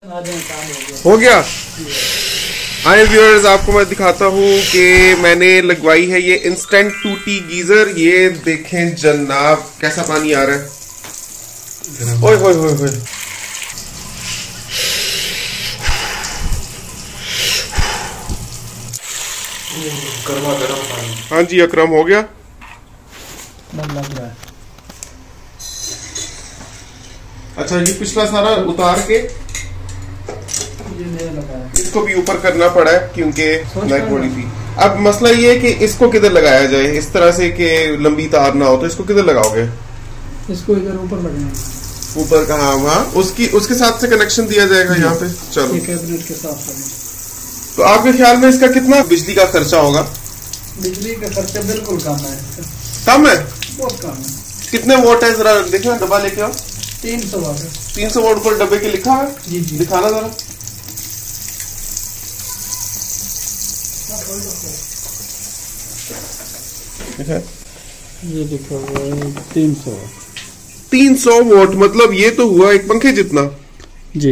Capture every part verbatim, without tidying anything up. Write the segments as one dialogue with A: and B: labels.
A: हो गया। आए व्यूअर्स, आपको मैं दिखाता हूँ कि मैंने लगवाई है ये इंस्टेंट टू टी गीजर। ये देखें जनाब कैसा पानी आ रहा है। ओए होए होए होए,
B: गर्मा गर्म पानी।
A: हाँ जी अकरम, हो गया।
B: लग रहा है।
A: अच्छा, ये पिछला सारा उतार के इसको भी ऊपर करना पड़ा है क्योंकि नेक बड़ी थी। अब मसला ये है कि इसको किधर लगाया जाए इस तरह से कि लंबी तार ना हो, तो इसको किधर लगाओगे?
B: इसको इधर ऊपर लगाएंगे।
A: ऊपर कहाँ? वहाँ उसकी उसके साथ से कनेक्शन दिया जाएगा यहाँ पे। चलो,
B: कैबिनेट के साथ।
A: तो आपके ख्याल में इसका कितना बिजली का खर्चा होगा?
B: बिजली का खर्चा बिल्कुल कम है।
A: कम है?
B: बहुत कम है।
A: कितने वोट है? जरा देखना, डब्बा लेके आओ।
B: तीन सौ वाट है।
A: तीन सौ वोट पर डब्बे के लिखा है?
B: जी जी,
A: दिखाना जरा।
B: ये लिखा हुआ है तीन सौ।
A: तीन सौ वोट मतलब ये तो हुआ एक पंखे जितना।
B: जी,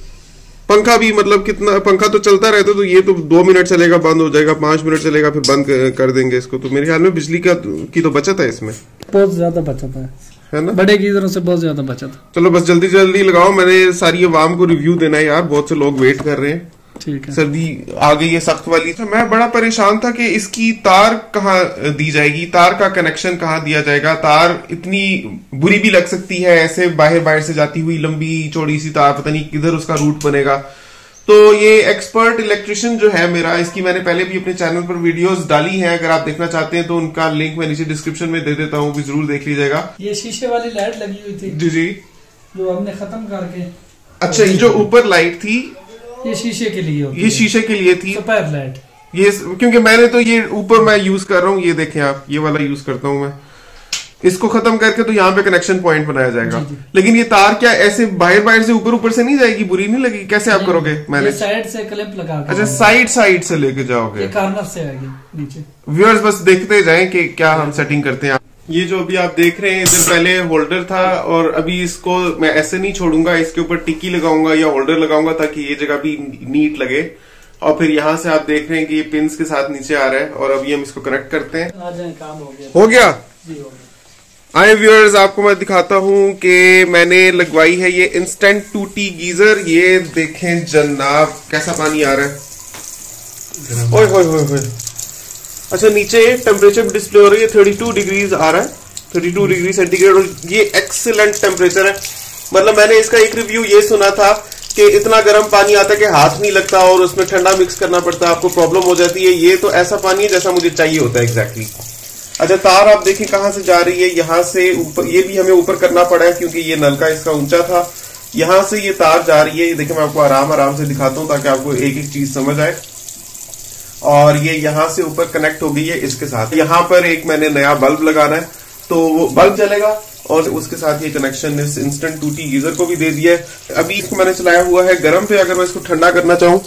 A: पंखा भी मतलब कितना? पंखा तो चलता रहता, तो ये तो दो मिनट चलेगा, बंद हो जाएगा, पांच मिनट चलेगा, फिर बंद कर देंगे इसको। तो मेरे ख्याल में बिजली का की तो बचत है इसमें,
B: बहुत ज्यादा बचत है,
A: है ना?
B: बड़े गीजरों से बहुत ज्यादा बचत है।
A: चलो बस जल्दी जल्दी लगाओ, मैंने सारी अवाम को रिव्यू देना है यार, बहुत से लोग वेट कर रहे हैं।
B: ठीक है।
A: सर्दी आ गई है सख्त वाली। तो मैं बड़ा परेशान था कि इसकी तार कहाँ दी जाएगी, तार का कनेक्शन कहाँ दिया जाएगा। तार इतनी बुरी भी लग सकती है, ऐसे बाहर बाहर से जाती हुई लंबी चौड़ी सी तार, पता नहीं किधर उसका रूट बनेगा। तो ये एक्सपर्ट इलेक्ट्रिशियन जो है मेरा, इसकी मैंने पहले भी अपने चैनल पर वीडियोस डाली हैं, अगर आप देखना चाहते हैं तो उनका लिंक मैं नीचे डिस्क्रिप्शन में दे देता हूँ, भी जरूर देख लीजिएगा।
B: ये शीशे वाली लाइट लगी हुई थी
A: जी जी,
B: जो हमने खत्म करके।
A: अच्छा, ये जो ऊपर लाइट थी
B: ये शीशे के लिए होती
A: ये शीशे के लिए थी,
B: सुपर लाइट।
A: ये क्योंकि मैंने तो ये ऊपर मैं यूज कर रहा हूँ, ये देखें आप, ये वाला यूज करता हूँ मैं। इसको खत्म करके तो यहाँ पे कनेक्शन पॉइंट बनाया जाएगा। जी जी। लेकिन ये तार क्या ऐसे बाहर बाहर से ऊपर ऊपर से नहीं जाएगी? बुरी नहीं लगेगी? कैसे आप करोगे? मैंने
B: साइड से क्लिप लगा।
A: अच्छा, साइड साइड से लेके जाओगे?
B: ये कॉर्नर से आएगी नीचे।
A: व्यूअर्स बस देखते जाएं कि क्या हम सेटिंग करते हैं। ये जो अभी आप देख रहे हैं, इधर पहले होल्डर था और अभी इसको मैं ऐसे नहीं छोड़ूंगा, इसके ऊपर टिक्की लगाऊंगा या होल्डर लगाऊंगा ताकि ये जगह भी नीट लगे। और फिर यहाँ से आप देख रहे हैं कि ये पिंस के साथ नीचे आ रहा है और अभी हम इसको कनेक्ट करते हैं।
B: काम हो गया।
A: हो गया
B: जी, हो गया।
A: आए व्यूअर्स, आपको मैं दिखाता हूँ कि मैंने लगवाई है ये इंस्टेंट टू टी गीजर। ये देखें जनाब कैसा पानी आ रहा है। ओए होए होए होए। अच्छा, नीचे टेम्परेचर डिस्प्ले हो रही है, थर्टी टू डिग्रीज आ रहा है, थर्टी टू डिग्री सेंटीग्रेड। और ये एक्सीलेंट टेम्परेचर है। मतलब मैंने इसका एक रिव्यू ये सुना था कि इतना गर्म पानी आता है कि हाथ नहीं लगता और उसमें ठंडा मिक्स करना पड़ता है, आपको प्रॉब्लम हो जाती है। ये तो ऐसा पानी है जैसा मुझे चाहिए होता है एग्जैक्टली। अच्छा, तार आप देखें कहां से जा रही है, यहाँ से ऊपर। ये भी हमें ऊपर करना पड़ा है क्योंकि ये नलका इसका ऊंचा था। यहां से ये तार जा रही है, ये देखिए मैं आपको आराम आराम से दिखाता हूं ताकि आपको एक एक चीज समझ आए। और ये यहां से ऊपर कनेक्ट हो गई है इसके साथ। यहाँ पर एक मैंने नया बल्ब लगाना है तो वो बल्ब जलेगा और उसके साथ ये कनेक्शन इस इंस्टेंट टू टी गीजर को भी दे दिया है। अभी इसको मैंने चलाया हुआ है गर्म पे। अगर मैं इसको ठंडा करना चाहूं,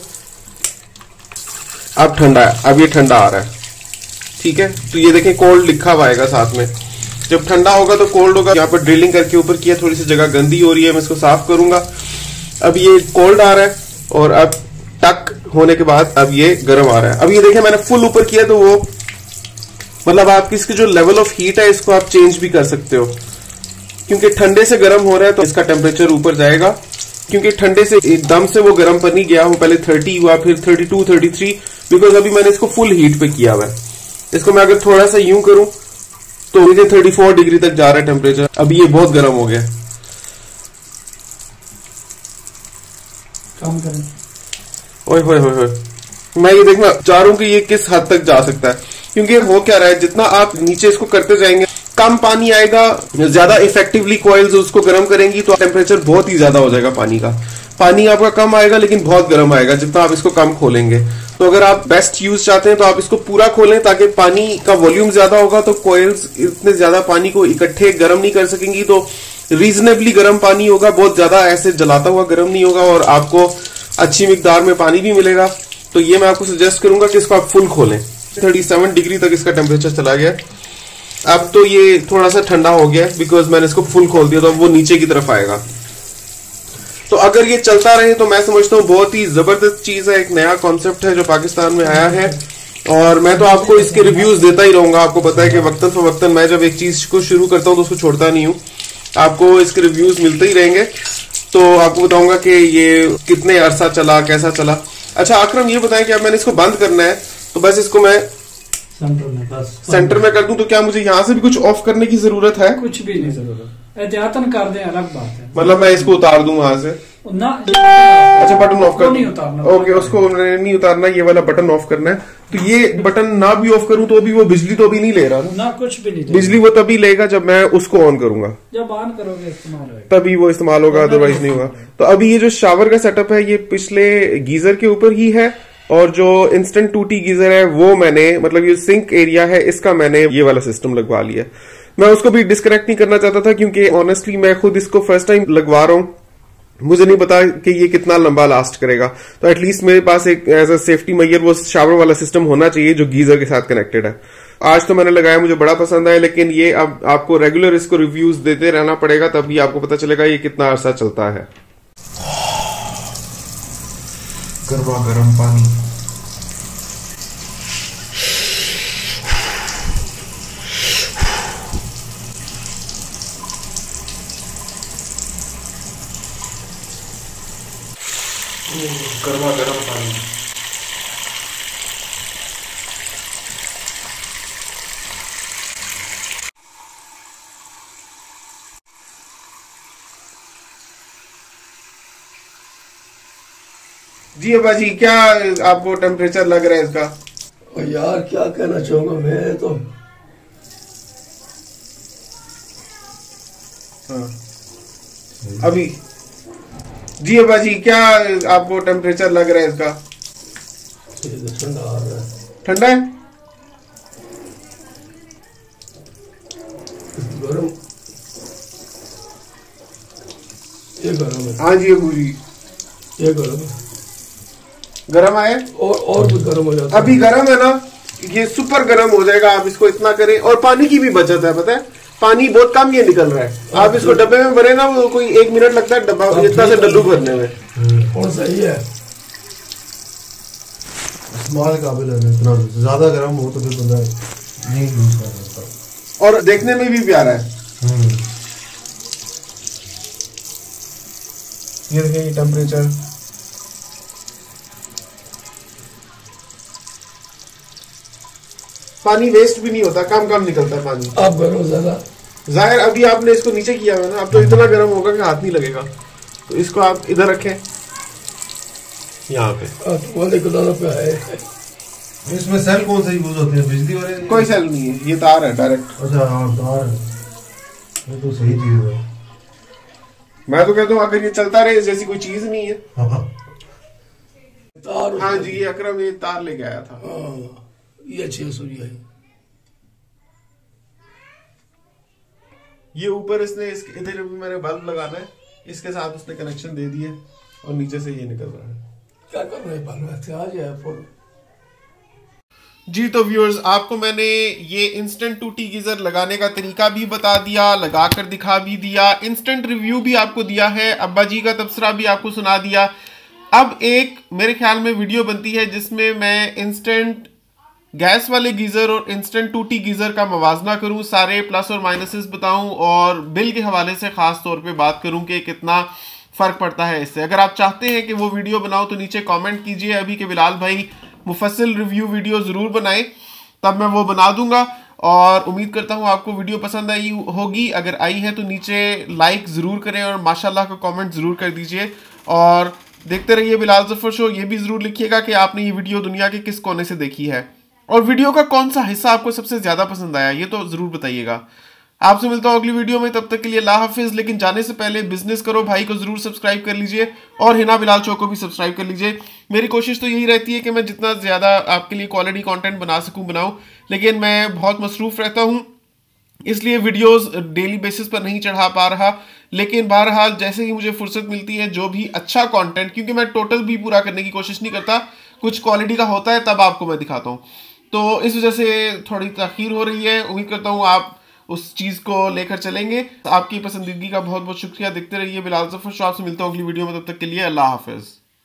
A: अब ठंडा है, अब ये ठंडा आ रहा है, ठीक है। तो ये देखें कोल्ड लिखा हुआ आएगा साथ में। जब ठंडा होगा तो कोल्ड होगा। यहाँ पर ड्रिलिंग करके ऊपर किया, थोड़ी सी जगह गंदी हो रही है, मैं इसको साफ करूंगा। अब ये कोल्ड आ रहा है और अब टक होने के बाद अब ये गर्म आ रहा है। अब ये देखें मैंने फुल ऊपर किया तो वो मतलब आपकी इसकी जो लेवल ऑफ हीट है इसको आप चेंज भी कर सकते हो, क्योंकि ठंडे से गर्म हो रहा है तो इसका टेम्परेचर ऊपर जाएगा। क्योंकि ठंडे से एकदम से वो गर्म पर नहीं गया, वो पहले थर्टी हुआ, फिर thirty two, thirty three, because अभी मैंने इसको फुल हीट पे किया हुआ है। इसको मैं अगर थोड़ा सा यूं करूं तो मुझे चौंतीस डिग्री तक जा रहा है टेम्परेचर। अभी ये बहुत गर्म हो गया।
B: कम करें। ओए
A: होए होए होए, मैं ये देखना चाह रहा हूं कि ये किस हद तक जा सकता है, क्योंकि हो क्या रहा है, जितना आप नीचे इसको करते जाएंगे कम पानी आएगा। ज्यादा इफेक्टिवली कॉइल्स उसको गर्म करेंगी तो टेम्परेचर बहुत ही ज्यादा हो जाएगा पानी का। पानी आपका कम आएगा लेकिन बहुत गर्म आएगा जितना आप इसको कम खोलेंगे। तो अगर आप बेस्ट यूज चाहते हैं तो आप इसको पूरा खोलें ताकि पानी का वॉल्यूम ज्यादा होगा तो कॉइल्स इतने ज्यादा पानी को इकट्ठे गर्म नहीं कर सकेंगी। तो रीजनेबली गर्म पानी होगा, बहुत ज्यादा ऐसे जलाता हुआ गर्म नहीं होगा और आपको अच्छी मिकदार में पानी भी मिलेगा। तो ये मैं आपको सजेस्ट करूंगा कि इसको आप फुल खोलें। सैंतीस डिग्री तक इसका टेम्परेचर चला गया। अब तो ये थोड़ा सा ठंडा हो गया बिकॉज मैंने इसको फुल खोल दिया तो अब वो नीचे की तरफ आएगा। तो अगर ये चलता रहे तो मैं समझता हूँ बहुत ही जबरदस्त चीज है, एक नया कॉन्सेप्ट है जो पाकिस्तान में आया है। और मैं तो आपको इसके रिव्यूज देता ही रहूंगा। आपको पता है कि वक्तन फवक्तन मैं जब एक चीज को शुरू करता हूँ तो उसको छोड़ता नहीं हूँ, आपको इसके रिव्यूज मिलते ही रहेंगे। तो आपको बताऊंगा कि ये कितने अरसा चला, कैसा चला। अच्छा अकरम ये बताएं कि अब मैंने इसको बंद करना है तो बस इसको मैं
B: सेंटर में बस
A: सेंटर में कर दूं, तो क्या मुझे यहाँ से भी कुछ ऑफ करने की जरूरत है?
B: कुछ भी नहीं जरूरत, एहतियातन कर दें अलग बात है।
A: मतलब मैं इसको उतार दूं वहां से
B: ना?
A: अच्छा बटन ऑफ कर
B: नहीं उतारना।
A: ओके, उसको नहीं उतारना, ये वाला बटन ऑफ करना है। तो ये बटन ना भी ऑफ करूं तो भी वो बिजली तो अभी नहीं ले रहा
B: ना? कुछ भी नहीं,
A: बिजली वो तभी लेगा जब मैं उसको ऑन करूंगा,
B: जब ऑन करोगे इस्तेमाल होगा
A: तभी वो इस्तेमाल होगा, अदरवाइज नहीं होगा। तो अभी ये जो शावर का सेटअप है ये पिछले गीजर के ऊपर ही है, और जो इंस्टेंट टू टी गीजर है वो मैंने, मतलब ये सिंक एरिया है इसका मैंने ये वाला सिस्टम लगवा लिया। मैं उसको भी डिस्कनेक्ट नहीं करना चाहता था क्योंकि ऑनेस्टली मैं खुद इसको फर्स्ट टाइम लगवा रहा हूँ, मुझे नहीं पता कि ये कितना लंबा लास्ट करेगा। तो एटलीस्ट मेरे पास एक एज अ सेफ्टी मेजर वो शावर वाला सिस्टम होना चाहिए जो गीजर के साथ कनेक्टेड है। आज तो मैंने लगाया, मुझे बड़ा पसंद आया, लेकिन ये अब आपको रेगुलर इसको रिव्यूज देते रहना पड़ेगा, तभी आपको पता चलेगा ये कितना अरसा चलता है। गर्मा गर्म पानी, गर्मा गर्म पानी। जी अब्बा जी, क्या आपको टेम्परेचर लग रहा है इसका?
C: और यार क्या कहना चाहूंगा मैं तो,
A: हाँ अभी जी अब्बा जी, क्या आपको टेम्परेचर लग रहा है इसका?
C: ठंडा आ रहा है।
A: ठंडा है?
C: गरम, ये गरम है।
A: हाँ जी अबू जी,
C: ये गरम है।
A: गरम आए
C: और और भी गरम हो जाता है।
A: अभी गरम है ना, ये सुपर गरम हो जाएगा। आप इसको इतना करें, और पानी की भी बचत है, पता है पानी बहुत कम ये निकल रहा है। आप इसको डब्बे में भरे ना, वो कोई एक मिनट लगता है डब्बा इतना से डल्लू भरने में।
C: और सही है,
D: इस्तेमाल काबिल है। इतना ज्यादा गर्म हो तो फिर बंदा नहीं यूज कर सकता,
A: और देखने में भी प्यारा है। ये देखिए ये टेम्परेचर, पानी वेस्ट भी नहीं होता, कम कम निकलता है पानी।
C: आप गर्म ज्यादा
A: जाहिर अभी आपने इसको नीचे किया हुआ ना, अब तो इतना गर्म होगा कि हाथ नहीं लगेगा। तो इसको आप इधर रखें, यहाँ पे
C: वाले गुलालों पे है।
D: इसमें सेल कौन सा यूज होते हैं? बिजली वाले?
A: कोई सेल नहीं है, ये तार है डायरेक्ट।
D: अच्छा हाँ तार है, ये तो सही चीज है।
A: मैं तो कहता हूँ अगर ये चलता रहे जैसी कोई चीज नहीं है।
D: हाँ
C: तार,
A: हाँ जी, ये अकरम ये तार लेके आया था।
C: हाँ, ये छह सौ है।
A: ये ऊपर इसने इसके इधर भी मैंने बल्ब लगाना है, इसके साथ उसने कनेक्शन दे दिए, और नीचे से ये निकल रहा है।
C: क्या कर रहे हैं बल्ब? आज है फुल।
A: जी तो व्यूअर्स, आपको मैंने ये इंस्टेंट टू टी गीजर लगाने का तरीका भी बता दिया, लगाकर दिखा भी दिया, इंस्टेंट रिव्यू भी आपको दिया है, अब्बा जी का तबसरा भी आपको सुना दिया। अब एक मेरे ख्याल में वीडियो बनती है जिसमें मैं इंस्टेंट गैस वाले गीजर और इंस्टेंट टू टी गीजर का मवाजना करूं, सारे प्लस और माइनसेस बताऊं, और बिल के हवाले से खास तौर पे बात करूं कि कितना फर्क पड़ता है इससे। अगर आप चाहते हैं कि वो वीडियो बनाओ तो नीचे कमेंट कीजिए अभी कि बिलाल भाई मुफस्सिल रिव्यू वीडियो जरूर बनाएं, तब मैं वो बना दूंगा। और उम्मीद करता हूं आपको वीडियो पसंद आई होगी। अगर आई है तो नीचे लाइक जरूर करें और माशाल्लाह का कमेंट जरूर कर दीजिए, और देखते रहिए बिलाल जफर शो। ये भी जरूर लिखिएगा कि आपने ये वीडियो दुनिया के किस कोने से देखी है, और वीडियो का कौन सा हिस्सा आपको सबसे ज्यादा पसंद आया, ये तो जरूर बताइएगा। आपसे मिलता हूं अगली वीडियो में, तब तक के लिए अल्लाह हाफिज। लेकिन जाने से पहले बिजनेस करो भाई को जरूर सब्सक्राइब कर लीजिए, और हिना बिलाल शो को भी सब्सक्राइब कर लीजिए। मेरी कोशिश तो यही रहती है कि मैं जितना ज्यादा आपके लिए क्वालिटी कंटेंट बना सकूं बनाऊं, लेकिन मैं बहुत मसरूफ रहता हूं, इसलिए वीडियोस डेली बेसिस पर नहीं चढ़ा पा रहा। लेकिन बहरहाल जैसे ही मुझे फुर्सत मिलती है, जो भी अच्छा कंटेंट, क्योंकि मैं टोटल भी पूरा करने की कोशिश नहीं करता, कुछ क्वालिटी का होता है तब आपको मैं दिखाता हूँ, तो इस वजह से थोड़ी तखीर हो रही है। उम्मीद करता हूँ आप उस चीज को लेकर चलेंगे। आपकी पसंदीदगी का बहुत बहुत शुक्रिया। देखते रहिए बिलाल जफर शो। आपसे मिलता हूँ अगली वीडियो में, तब तक के लिए अल्लाह हाफिज।